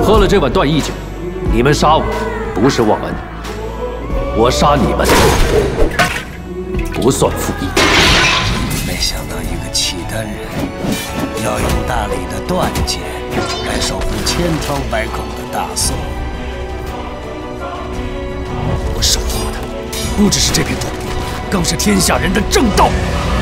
喝了这碗断义酒，你们杀我不是忘恩，我杀你们不算负义。 没想到一个契丹人要用大理的断剑来守护千疮百孔的大宋。 我守护的不只是这片土地，更是天下人的正道。